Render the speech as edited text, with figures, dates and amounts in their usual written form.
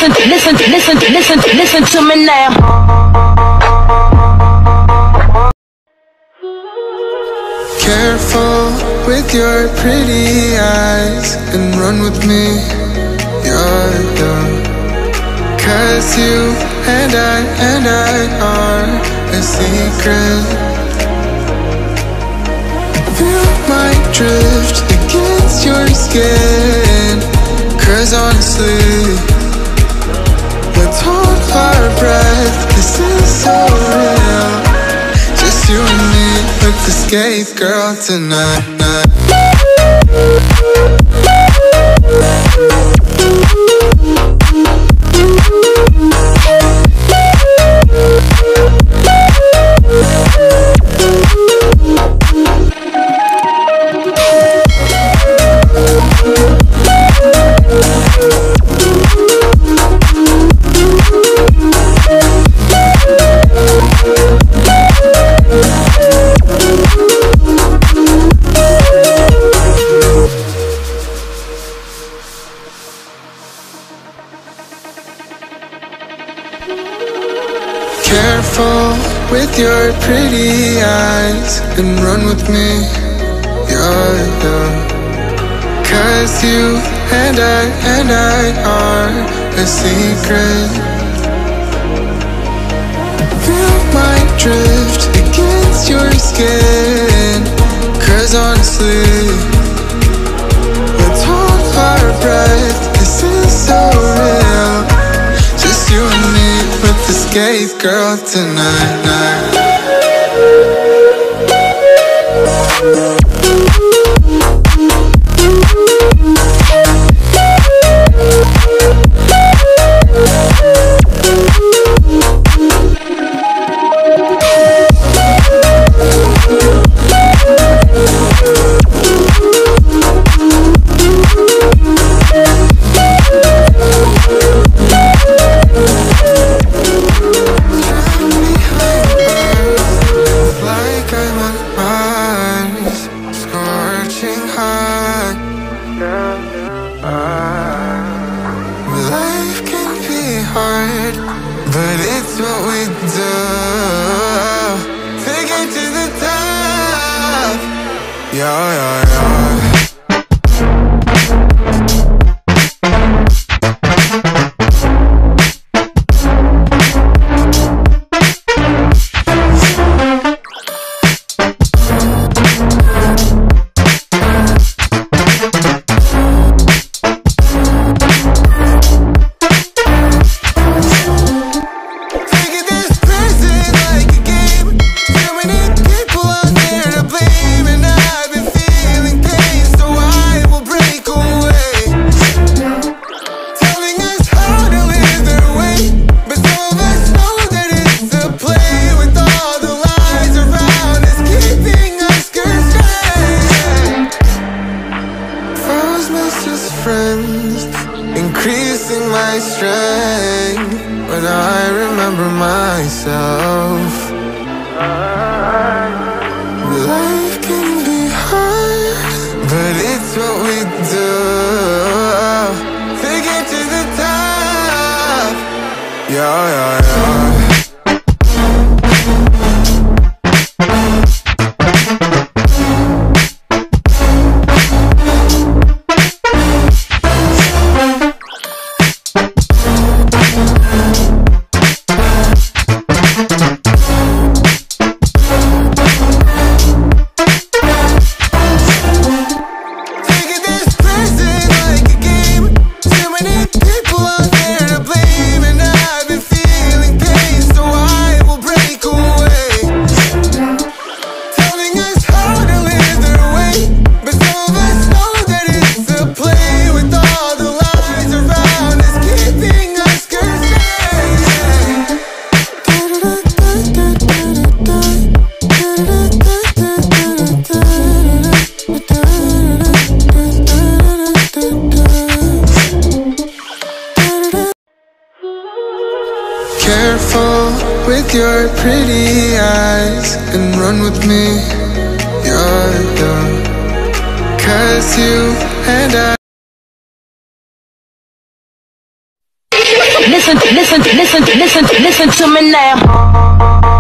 listen to me now. Careful with your pretty eyes and run with me, you're young. 'Cause you and I are a secret. Feel my drift against your skin. 'Cause honestly, let's hold our breath. This is so real. Just you and me, let's escape, girl, tonight. Careful with your pretty eyes and run with me, you're young. 'Cause you and I are a secret. Feel my drift against your skin. 'Cause honestly, let's hold our breath. This is so real. Just you and me, let's escape, girl, tonight. Life can be hard, but it's what we do. Take it to the top. Yeah. Increasing my strength when I remember myself. Life can be hard, but it's what we do. Take it to the top. Yeah. Careful with your pretty eyes and run with me, you're young. 'Cause you and I listen to me now.